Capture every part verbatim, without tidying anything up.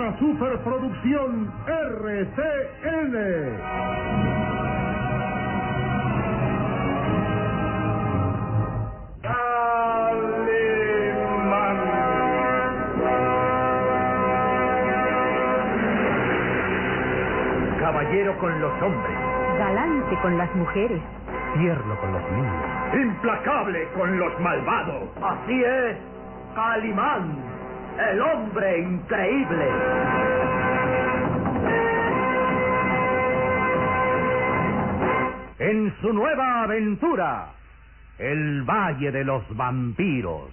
una superproducción R C N. Caballero con los hombres, galante con las mujeres, tierno con los niños, implacable con los malvados. Así es, Calimán, el hombre increíble. En su nueva aventura, el Valle de los Vampiros.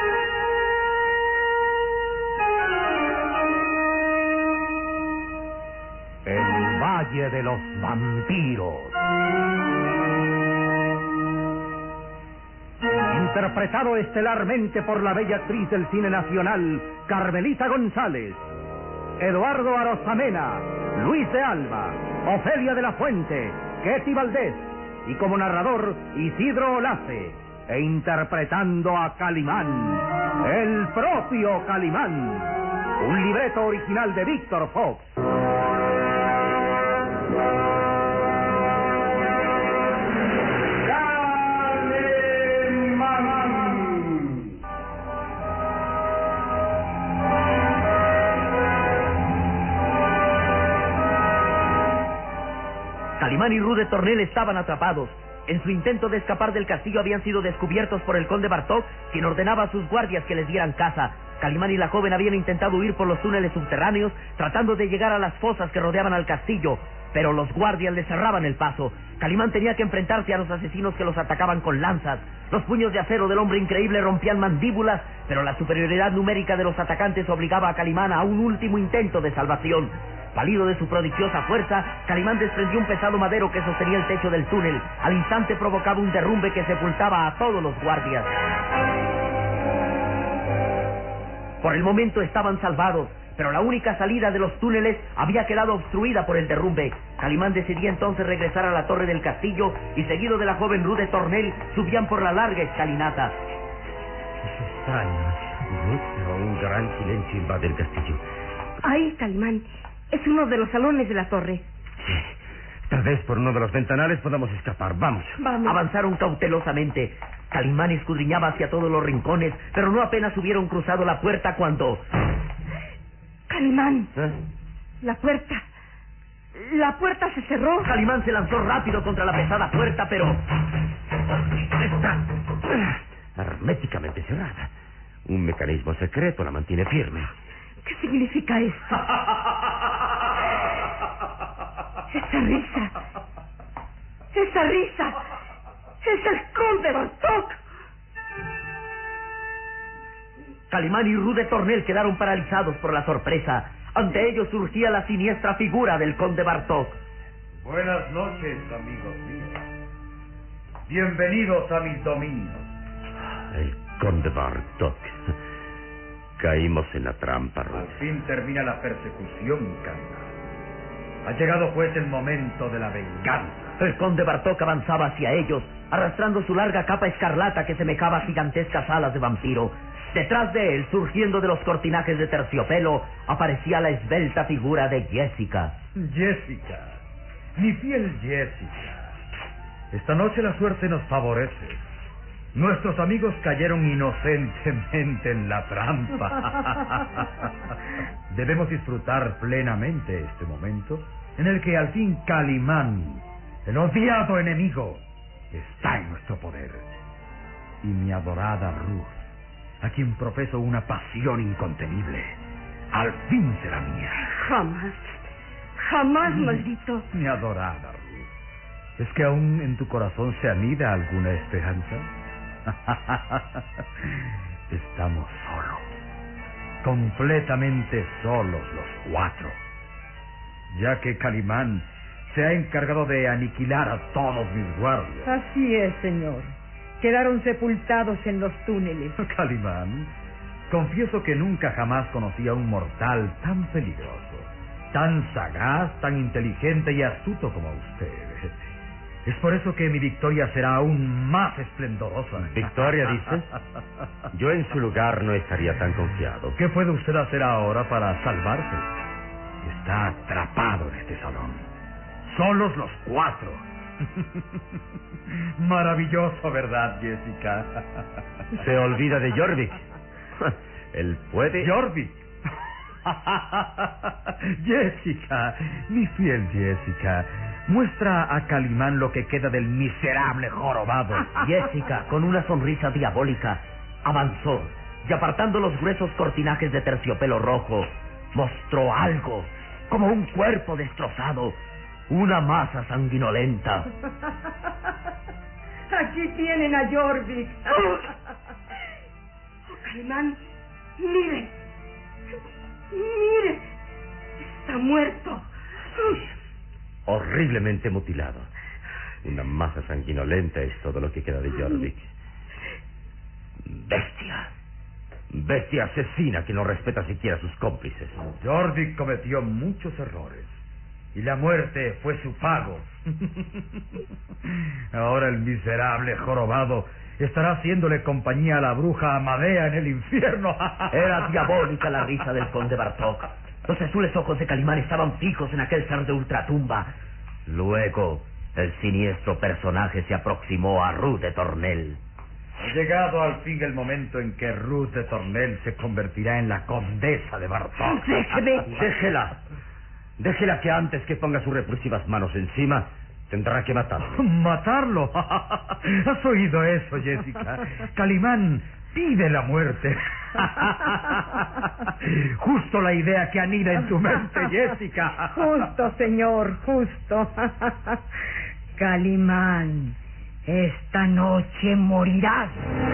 El Valle de los Vampiros. Interpretado estelarmente por la bella actriz del cine nacional, Carmelita González, Eduardo Arosamena, Luis de Alba, Ofelia de la Fuente, Ketty Valdés, y como narrador, Isidro Olace, e interpretando a Calimán, el propio Calimán, un libreto original de Víctor Fox. Calimán y Rude Tornel estaban atrapados. En su intento de escapar del castillo habían sido descubiertos por el conde Bartók, quien ordenaba a sus guardias que les dieran caza. Calimán y la joven habían intentado huir por los túneles subterráneos, tratando de llegar a las fosas que rodeaban al castillo, pero los guardias les cerraban el paso. Calimán tenía que enfrentarse a los asesinos que los atacaban con lanzas. Los puños de acero del hombre increíble rompían mandíbulas, pero la superioridad numérica de los atacantes obligaba a Calimán a un último intento de salvación. Valido de su prodigiosa fuerza, Calimán desprendió un pesado madero que sostenía el techo del túnel. Al instante provocaba un derrumbe que sepultaba a todos los guardias. Por el momento estaban salvados, pero la única salida de los túneles había quedado obstruida por el derrumbe. Calimán decidía entonces regresar a la torre del castillo y, seguido de la joven Rude Tornel, subían por la larga escalinata. Es extraño, pero un gran silencio invade el castillo. Ahí, Calimán. Es uno de los salones de la torre. Sí. Tal vez por uno de los ventanales podamos escapar. Vamos. Vamos. Avanzaron cautelosamente. Calimán escudriñaba hacia todos los rincones, pero no apenas hubieron cruzado la puerta cuando... Calimán. ¿Eh? La puerta. La puerta se cerró. Calimán se lanzó rápido contra la pesada puerta, pero... está herméticamente cerrada. Un mecanismo secreto la mantiene firme. ¿Qué significa esto? Esa risa. Esa risa. Es el conde Bartók. Calimán y Rude Tornel quedaron paralizados por la sorpresa. Ante ellos surgía la siniestra figura del conde Bartók. Buenas noches, amigos míos. Bienvenidos a mis dominios. El conde Bartók. Caímos en la trampa, Rude. Al fin termina la persecución, Calimán. Ha llegado pues el momento de la venganza. El conde Bartók avanzaba hacia ellos, arrastrando su larga capa escarlata que semejaba a gigantescas alas de vampiro. Detrás de él, surgiendo de los cortinajes de terciopelo, aparecía la esbelta figura de Jessica. Jessica, mi fiel Jessica. Esta noche la suerte nos favorece. Nuestros amigos cayeron inocentemente en la trampa. Debemos disfrutar plenamente este momento en el que al fin Calimán, el odiado enemigo, está en nuestro poder. Y mi adorada Ruth, a quien profeso una pasión incontenible, al fin será mía. Jamás. Jamás, maldito. Mi adorada Ruth, ¿es que aún en tu corazón se anida alguna esperanza? Estamos solos, completamente solos los cuatro, ya que Calimán se ha encargado de aniquilar a todos mis guardias. Así es, señor. Quedaron sepultados en los túneles. Calimán, confieso que nunca jamás conocí a un mortal tan peligroso, tan sagaz, tan inteligente y astuto como usted. Es por eso que mi victoria será aún más esplendorosa. ¿Victoria, dice? Yo en su lugar no estaría tan confiado. ¿Qué puede usted hacer ahora para salvarse? está atrapado en este salón. Solos los cuatro. Maravilloso, ¿verdad, Jessica? Se olvida de Jorvik. Él puede... Jorvik. Jessica, mi fiel Jessica, muestra a Calimán lo que queda del miserable jorobado. Jessica, con una sonrisa diabólica, avanzó y apartando los gruesos cortinajes de terciopelo rojo, mostró algo, como un cuerpo destrozado, una masa sanguinolenta. Aquí tienen a Jorvik. Oh, Calimán, mire, mire, está muerto. Horriblemente mutilado. Una masa sanguinolenta es todo lo que queda de Jorvik. Bestia. Bestia asesina que no respeta siquiera a sus cómplices. Jorvik cometió muchos errores y la muerte fue su pago. Ahora el miserable jorobado estará haciéndole compañía a la bruja Amadea en el infierno. Era diabólica la risa del conde Bartók. Los azules ojos de Calimán estaban fijos en aquel ser de ultratumba. Luego, el siniestro personaje se aproximó a Ruth de Tornel. Ha llegado al fin el momento en que Ruth de Tornel se convertirá en la condesa de Bartók. Déjeme. Déjela. Déjela que antes que ponga sus repulsivas manos encima, tendrá que matarlo. ¿Matarlo? ¿Has oído eso, Jessica? Calimán pide la muerte. Justo la idea que anida en tu mente, Jessica. Justo, señor, justo. Calimán, esta noche morirás.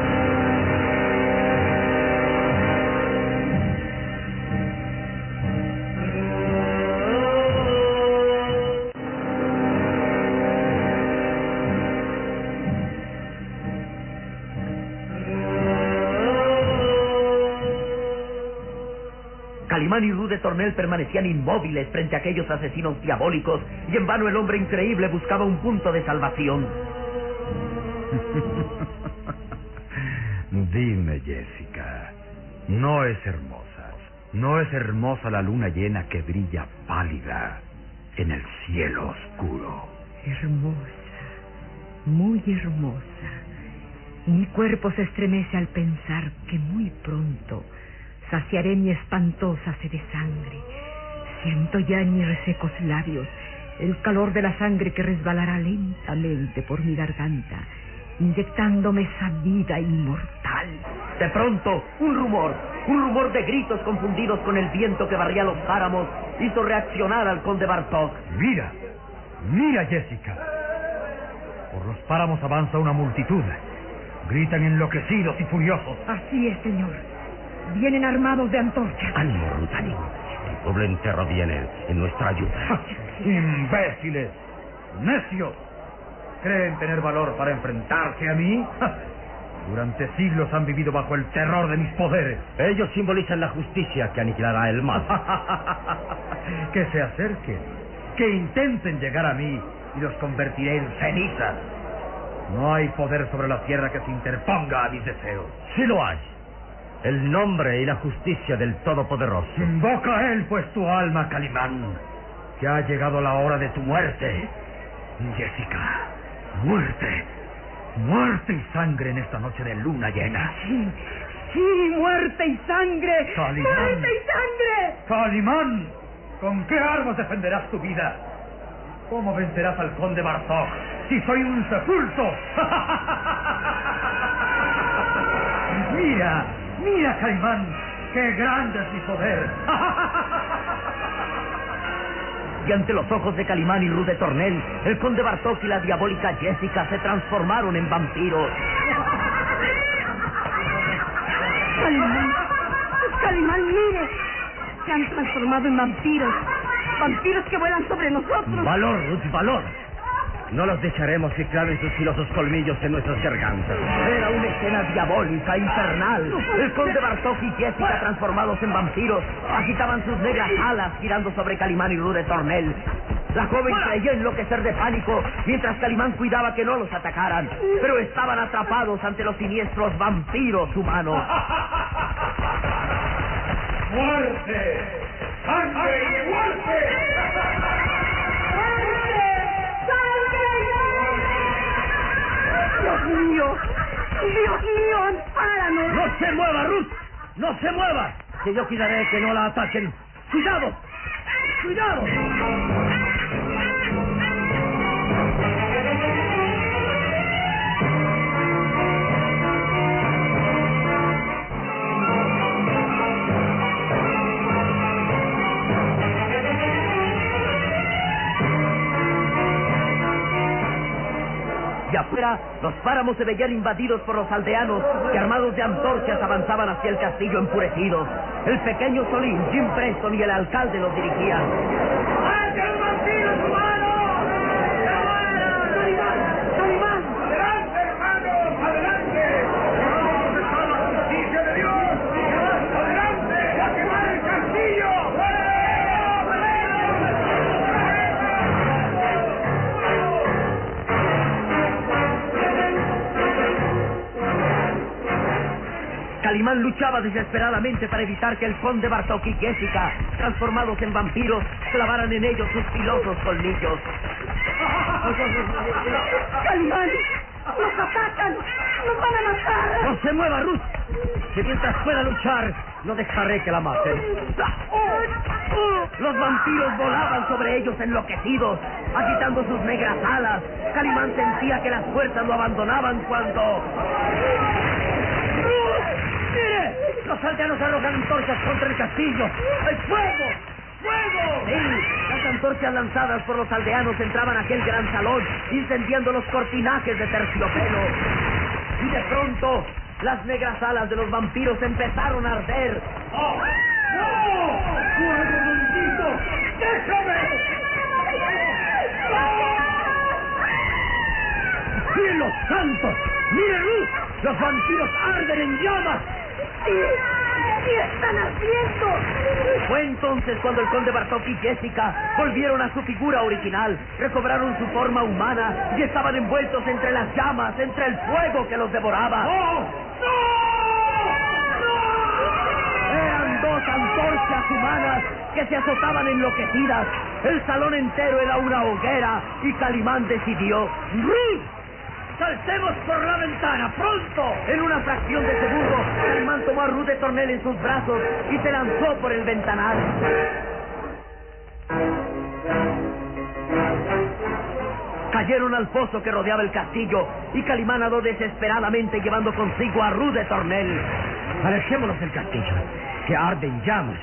Calimán y Ruth de Tornel permanecían inmóviles frente a aquellos asesinos diabólicos, y en vano el hombre increíble buscaba un punto de salvación. Dime, Jessica, ¿no es hermosa? ¿No es hermosa la luna llena que brilla pálida en el cielo oscuro? Hermosa, muy hermosa. Mi cuerpo se estremece al pensar que muy pronto saciaré mi espantosa sed de sangre. Siento ya en mis resecos labios el calor de la sangre que resbalará lentamente por mi garganta, inyectándome esa vida inmortal. De pronto, un rumor, un rumor de gritos confundidos con el viento que barría los páramos, hizo reaccionar al conde Bartók. Mira, mira, Jessica. Por los páramos avanza una multitud. Gritan enloquecidos y furiosos. Así es, señor. Vienen armados de antorchas. Ánimo, Ruth, ánimo. El pueblo entero viene en nuestra ayuda. ¡Imbéciles! ¡Necios! ¿Creen tener valor para enfrentarse a mí? Durante siglos han vivido bajo el terror de mis poderes. Ellos simbolizan la justicia que aniquilará el mal. Que se acerquen, que intenten llegar a mí y los convertiré en cenizas. No hay poder sobre la tierra que se interponga a mis deseos. Sí lo hay. El nombre y la justicia del Todopoderoso. Invoca a él, pues, tu alma, Calimán, que ha llegado la hora de tu muerte. Jessica, muerte, muerte y sangre en esta noche de luna llena. Sí, sí, muerte y sangre. Calimán. ¡Muerte y sangre! Calimán, ¿con qué armas defenderás tu vida? ¿Cómo vencerás al conde Bartók si soy un sepulto? Mira, mira, Calimán, qué grande es mi poder. Y ante los ojos de Calimán y Ruth de Tornel, el conde Bartók y la diabólica Jessica se transformaron en vampiros. Calimán, Calimán, mire, se han transformado en vampiros, vampiros que vuelan sobre nosotros. Valor, Ruth, valor. No los dejaremos que claven sus filosos colmillos en nuestras gargantas. Era una escena diabólica, infernal. El conde Bartók y Jessica, transformados en vampiros, agitaban sus negras alas girando sobre Calimán y Ruth de Tornel. La joven creyó enloquecer de pánico, mientras Calimán cuidaba que no los atacaran, pero estaban atrapados ante los siniestros vampiros humanos. ¡Muerte! ¡Sangre y muerte! ¡Dios mío! ¡Dios mío, ampáranos! ¡No se mueva, Ruth! ¡No se mueva! Que yo cuidaré que no la ataquen. ¡Cuidado! ¡Cuidado! Y afuera, los páramos se veían invadidos por los aldeanos que armados de antorchas avanzaban hacia el castillo enfurecidos. El pequeño Solín, Jim Preston y el alcalde los dirigían. ¡Ante los vampiros humanos! ¡Calimán! ¡Calimán! ¡Adelante, hermanos! ¡Adelante! ¡Vamos a la justicia de Dios! ¡Adelante! ¡A quemar el castillo! Calimán luchaba desesperadamente para evitar que el conde Bartok y Jessica, transformados en vampiros, clavaran en ellos sus filosos colmillos. ¡Calimán! ¡Nos atacan! ¡Nos van a matar! ¡No se mueva, Ruth! Que mientras pueda luchar, no dejaré que la maten. Los vampiros volaban sobre ellos enloquecidos, agitando sus negras alas. Calimán sentía que las fuerzas lo abandonaban cuando... ¡Mire! ¡Los aldeanos arrojan antorchas contra el castillo! ¡Hay fuego! ¡Fuego! Sí, las antorchas lanzadas por los aldeanos entraban a aquel gran salón, incendiando los cortinajes de terciopelo. Y de pronto, las negras alas de los vampiros empezaron a arder. ¡Oh! ¡No! ¡Fuego bendito! ¡Déjame! ¡Cielos santos! ¡Mire, Ruth! ¡Los vampiros arden en llamas! ¡Sí! ¡Sí están ardiendo! Fue entonces cuando el conde Bartok y Jessica volvieron a su figura original, recobraron su forma humana y estaban envueltos entre las llamas, entre el fuego que los devoraba. ¡No! Eran dos antorchas humanas que se azotaban enloquecidas. El salón entero era una hoguera y Calimán decidió: ¡Ruth! ¡Saltemos por la ventana, pronto! En una fracción de segundo, Calimán tomó a Ruth de Tornel en sus brazos y se lanzó por el ventanal. Cayeron al foso que rodeaba el castillo y Calimán nadó desesperadamente llevando consigo a Ruth de Tornel. Alejémonos del castillo, que arde en llamas.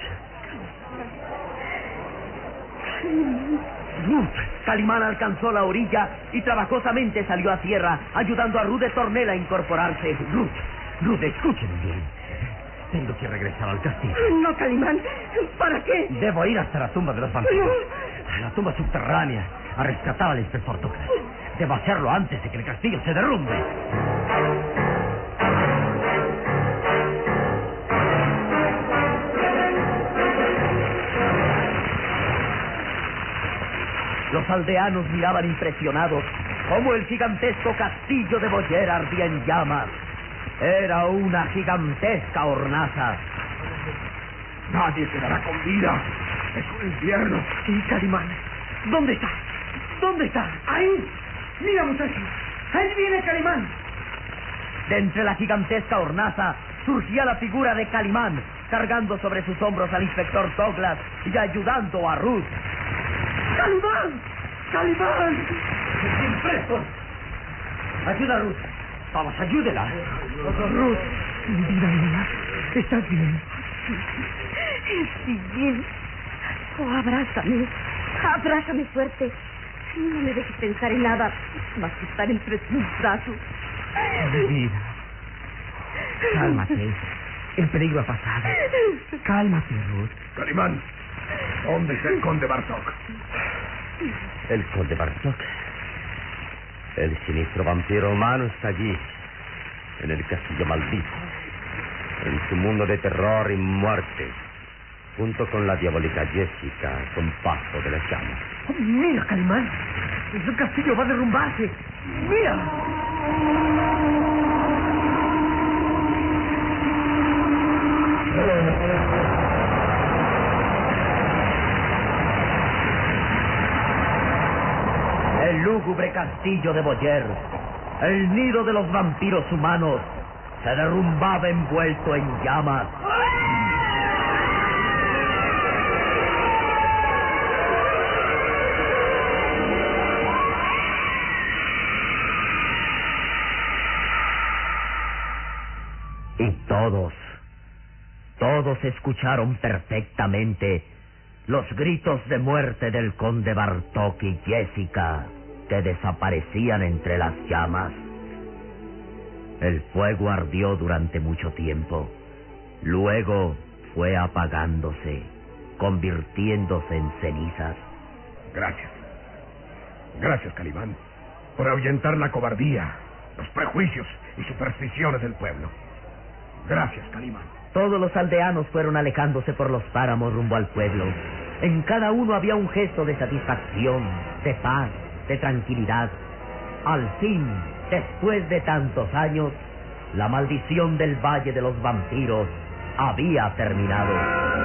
Ruth. Calimán alcanzó la orilla y trabajosamente salió a tierra, ayudando a Ruth de Tornel a incorporarse. Ruth, Ruth, escúcheme bien. Tengo que regresar al castillo. No, Calimán. ¿Para qué? Debo ir hasta la tumba de los vampiros. La tumba subterránea, a rescatar al inspector Douglas. Debo hacerlo antes de que el castillo se derrumbe. Los aldeanos miraban impresionados cómo el gigantesco castillo de Boyer ardía en llamas. Era una gigantesca hornaza. Nadie quedará con vida. Es un infierno. Sí, Calimán. ¿Dónde está? ¿Dónde está? ¡Ahí! ¡Mira, muchacho! ¡Ahí viene Calimán! De entre la gigantesca hornaza surgía la figura de Calimán, cargando sobre sus hombros al inspector Douglas y ayudando a Ruth. ¡Calimán! ¡Calimán! ¡Jim Preston! Ayuda a Ruth. Vamos, ayúdela. Ruth, mi vida mía, ¿estás bien? Sí, bien. Oh, abrázame. Abrázame fuerte. No me dejes pensar en nada más que estar entre tus brazos. Mi vida. Cálmate. El peligro ha pasado. Cálmate, Ruth. Calimán, ¿dónde está el conde Bartok? El conde Bartok. El siniestro vampiro humano está allí, en el castillo maldito, en su mundo de terror y muerte, junto con la diabólica Jessica, con paso de las llamas. Oh, mira, Calimán. El castillo va a derrumbarse. Mira. lúgubre castillo de Boyer, el nido de los vampiros humanos, se derrumbaba envuelto en llamas. Y todos, todos escucharon perfectamente los gritos de muerte del conde Bartók y Jessica, que desaparecían entre las llamas. El fuego ardió durante mucho tiempo. Luego fue apagándose, convirtiéndose en cenizas. Gracias. Gracias, Calimán, por ahuyentar la cobardía, los prejuicios y supersticiones del pueblo. Gracias, Calimán. Todos los aldeanos fueron alejándose por los páramos rumbo al pueblo. En cada uno había un gesto de satisfacción, de paz, de tranquilidad. Al fin, después de tantos años, la maldición del Valle de los Vampiros había terminado.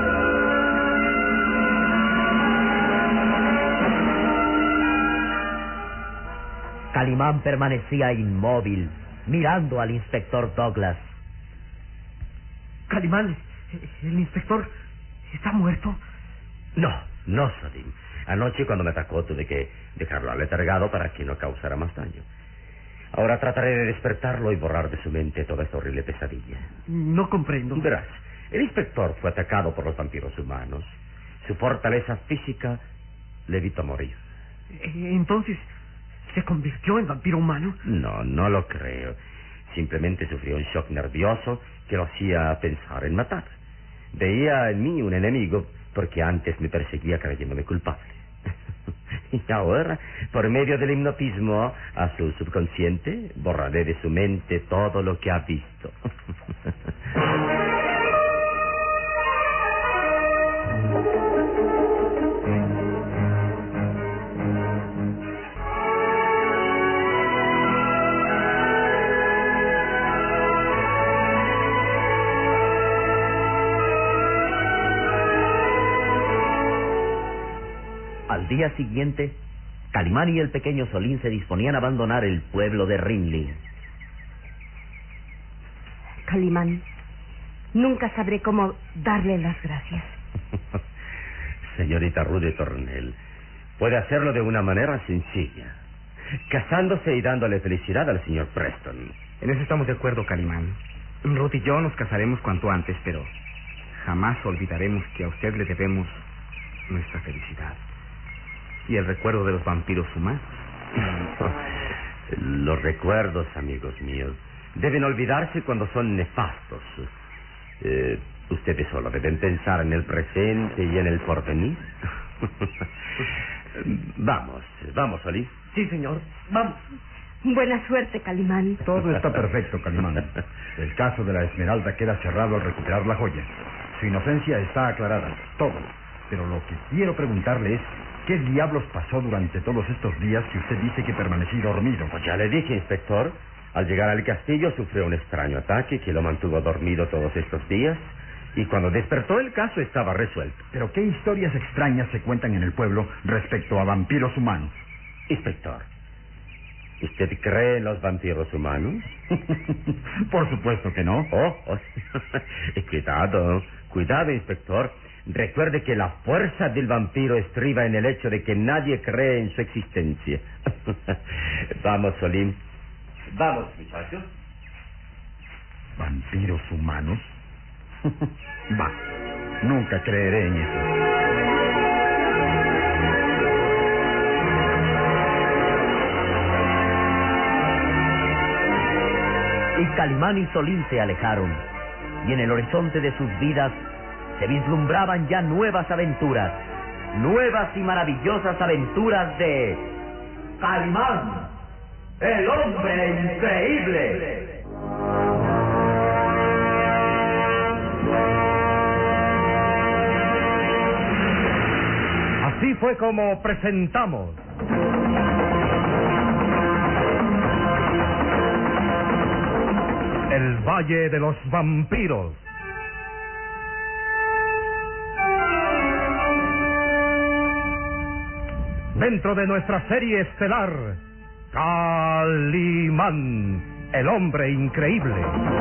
Calimán permanecía inmóvil, mirando al inspector Douglas. Calimán, el inspector está muerto. No, no, Salim. Anoche cuando me atacó tuve que dejarlo aletargado para que no causara más daño. Ahora trataré de despertarlo y borrar de su mente toda esta horrible pesadilla. No comprendo. Verás, el inspector fue atacado por los vampiros humanos. Su fortaleza física le evitó morir. Entonces, ¿se convirtió en vampiro humano? No, no lo creo. Simplemente sufrió un shock nervioso que lo hacía pensar en matar. Veía en mí un enemigo porque antes me perseguía creyéndome culpable. Y ahora, por medio del hipnotismo a su subconsciente, borraré de su mente todo lo que ha visto. Al día siguiente, Calimán y el pequeño Solín se disponían a abandonar el pueblo de Rinling. Calimán, nunca sabré cómo darle las gracias. Señorita Ruth de Tornel, puede hacerlo de una manera sencilla, casándose y dándole felicidad al señor Preston. En eso estamos de acuerdo, Calimán. Ruth y yo nos casaremos cuanto antes, pero jamás olvidaremos que a usted le debemos nuestra felicidad y el recuerdo de los vampiros humanos. Los recuerdos, amigos míos, deben olvidarse cuando son nefastos. Eh, ustedes solo deben pensar en el presente y en el porvenir. Vamos, vamos, Solís. Sí, señor. Vamos. Buena suerte, Calimán. Todo está perfecto, Calimán. El caso de la Esmeralda queda cerrado al recuperar la joya. Su inocencia está aclarada, todo. Pero lo que quiero preguntarle es, ¿qué diablos pasó durante todos estos días que usted dice que permanecí dormido? Pues ya le dije, inspector. Al llegar al castillo sufrió un extraño ataque que lo mantuvo dormido todos estos días. Y cuando despertó el caso estaba resuelto. ¿Pero qué historias extrañas se cuentan en el pueblo respecto a vampiros humanos? Inspector, ¿usted cree en los vampiros humanos? Por supuesto que no. Oh, oh. Cuidado, cuidado, inspector. Recuerde que la fuerza del vampiro estriba en el hecho de que nadie cree en su existencia. Vamos, Solín. Vamos, muchachos. ¿Vampiros humanos? Va, nunca creeré en eso. Y Calimán y Solín se alejaron, y en el horizonte de sus vidas se vislumbraban ya nuevas aventuras, nuevas y maravillosas aventuras de Calimán, el hombre increíble. Así fue como presentamos El Valle de los Vampiros. Dentro de nuestra serie estelar Calimán, el hombre increíble.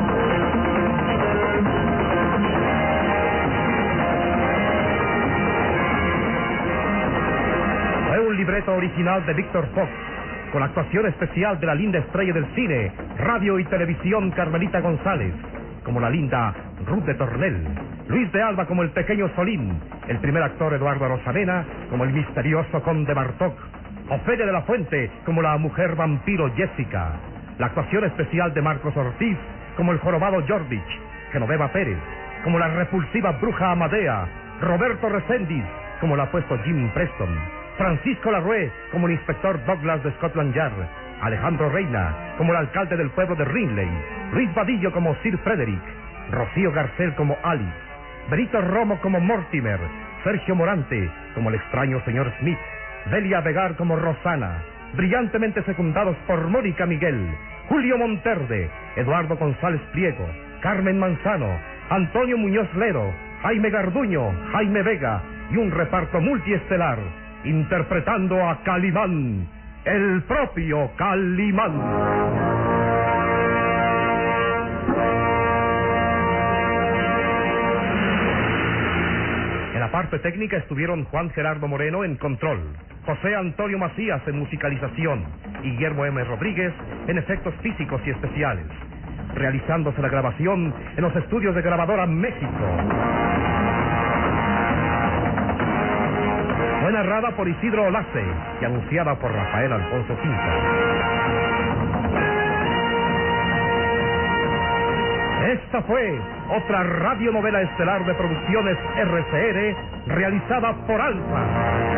Fue un libreto original de Víctor Fox, con actuación especial de la linda estrella del cine, radio y televisión Carmelita González, como la linda Ruth de Tornel, Luis de Alba como el pequeño Solín, el primer actor Eduardo Rosamena como el misterioso conde Bartók, Ofelia de la Fuente como la mujer vampiro Jessica, la actuación especial de Marcos Ortiz como el jorobado Jordich, Genoveva Pérez como la repulsiva bruja Amadea, Roberto Reséndiz como el apuesto Jim Preston, Francisco Larrué como el inspector Douglas de Scotland Yard, Alejandro Reina como el alcalde del pueblo de Ringley, Luis Vadillo como Sir Frederick, Rocío Garcel como Alice, Benito Romo como Mortimer, Sergio Morante como el extraño señor Smith, Delia Vegar como Rosana, brillantemente secundados por Mónica Miguel, Julio Monterde, Eduardo González Pliego, Carmen Manzano, Antonio Muñoz Lero, Jaime Garduño, Jaime Vega y un reparto multiestelar, interpretando a Calimán, el propio Calimán. En la parte técnica estuvieron Juan Gerardo Moreno en control, José Antonio Macías en musicalización y Guillermo M. Rodríguez en efectos físicos y especiales, realizándose la grabación en los estudios de Grabadora México. Fue narrada por Isidro Olace y anunciada por Rafael Alfonso Quinta. Esta fue otra radionovela estelar de Producciones R C R realizada por Alfa.